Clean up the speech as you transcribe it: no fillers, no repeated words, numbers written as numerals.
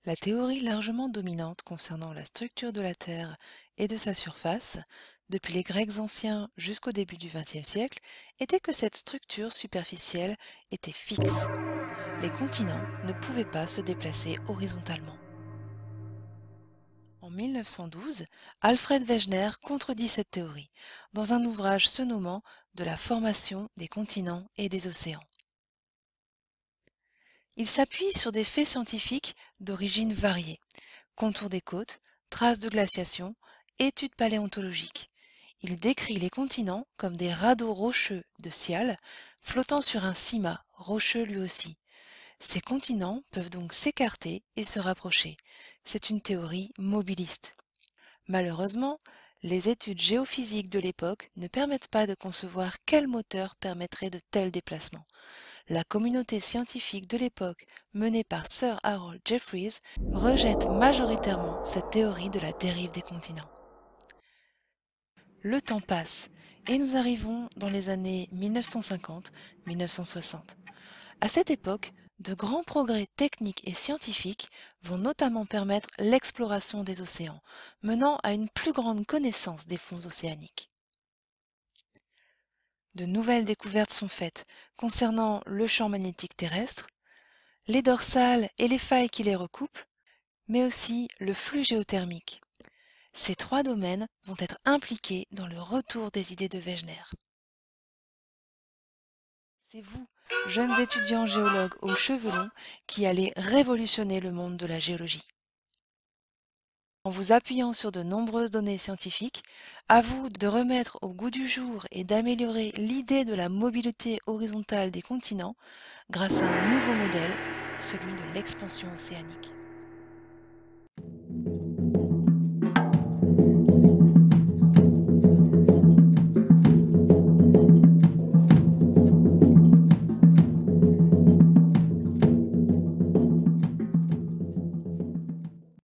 La théorie largement dominante concernant la structure de la Terre et de sa surface, depuis les Grecs anciens jusqu'au début du XXe siècle, était que cette structure superficielle était fixe. Les continents ne pouvaient pas se déplacer horizontalement. En 1912, Alfred Wegener contredit cette théorie dans un ouvrage se nommant De la formation des continents et des océans. Il s'appuie sur des faits scientifiques d'origine variée: contours des côtes, traces de glaciation, études paléontologiques. Il décrit les continents comme des radeaux rocheux de Sial flottant sur un cimat rocheux lui aussi. Ces continents peuvent donc s'écarter et se rapprocher. C'est une théorie mobiliste. Malheureusement, les études géophysiques de l'époque ne permettent pas de concevoir quel moteur permettrait de tels déplacements. La communauté scientifique de l'époque, menée par Sir Harold Jeffreys, rejette majoritairement cette théorie de la dérive des continents. Le temps passe et nous arrivons dans les années 1950-1960. À cette époque, de grands progrès techniques et scientifiques vont notamment permettre l'exploration des océans, menant à une plus grande connaissance des fonds océaniques. De nouvelles découvertes sont faites concernant le champ magnétique terrestre, les dorsales et les failles qui les recoupent, mais aussi le flux géothermique. Ces trois domaines vont être impliqués dans le retour des idées de Wegener. C'est vous, jeunes étudiants géologues aux cheveux longs, qui allez révolutionner le monde de la géologie. En vous appuyant sur de nombreuses données scientifiques, à vous de remettre au goût du jour et d'améliorer l'idée de la mobilité horizontale des continents grâce à un nouveau modèle, celui de l'expansion océanique.